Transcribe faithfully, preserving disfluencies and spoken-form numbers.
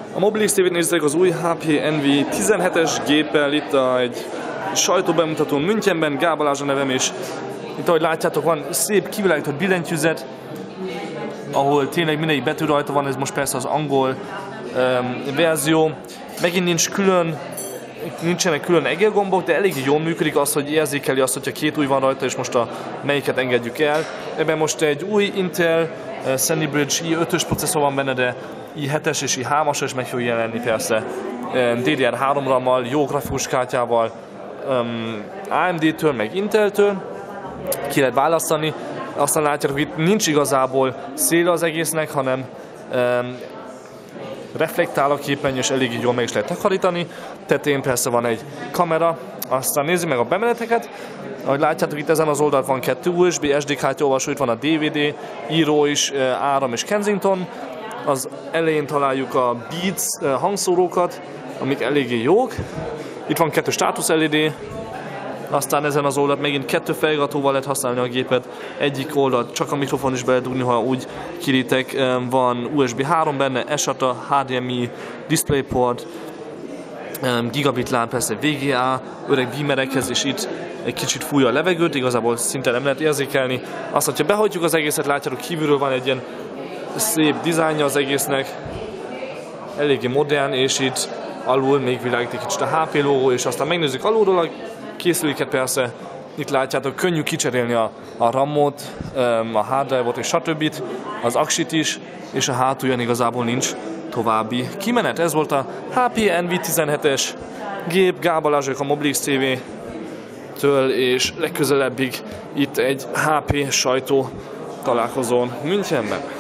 A Mobilix té vét nézzétek az új há pé en vé tizenhetes géppel, itt a, egy sajtóbemutatón Münchenben, Gál Balázs a nevem, és itt ahogy látjátok van szép kivilágított billentyűzet, ahol tényleg mindegyik betű rajta van, ez most persze az angol um, verzió. Megint nincs külön, nincsenek külön egérgombok, de eléggé jól működik az, hogy érzékeli azt, hogyha két új van rajta, és most a melyiket engedjük el. Ebben most egy új Intel uh, Sandy Bridge i ötös processzor van benne, de i hetes és i hármas is meg fog jelenni persze. Um, dé dé er három rammal, jó grafikus kártyával, um, á em dé-től, meg Intel-től ki lehet választani. Aztán látjátok, hogy itt nincs igazából széle az egésznek, hanem um, reflektál a képernyő, és eléggé jól meg is lehet takarítani. Tetején persze van egy kamera. Aztán nézzük meg a bemeneteket. Ahogy látjátok, itt ezen az oldalt van kettő u es bé, es dé kártyaolvasó, itt van a dé vé dé, író is, Áram és Kensington. Az elején találjuk a Beats hangszórókat, amik eléggé jók. Itt van kettő státusz el é dé. Aztán ezen az oldalt megint kettő feliratóval lehet használni a gépet. Egyik oldalt csak a mikrofon is be lehet dugni, ha úgy kiritek. Van u es bé három benne, e SATA, há dé em i, DisplayPort, gigabit LAN, persze vé gé á, öreg beamerekhez, és itt egy kicsit fújja a levegőt, igazából szinte nem lehet érzékelni. Azt, hogyha behajtjuk az egészet, látjátok, kívülről van egy ilyen szép dizájnja az egésznek, eléggé modern, és itt alul még világít egy kicsit a há pé logó, és aztán megnézzük alulról a készüléket persze. Itt látjátok, könnyű kicserélni a, a RAM-ot, a hard drive-ot és stb. Az aksit is, és a hátulján igazából nincs további kimenet. Ez volt a há pé en vé tizenhetes gép, Gál Balázsék a Mobilix té vé-től, és legközelebbig itt egy há pé sajtó találkozón Münchenben.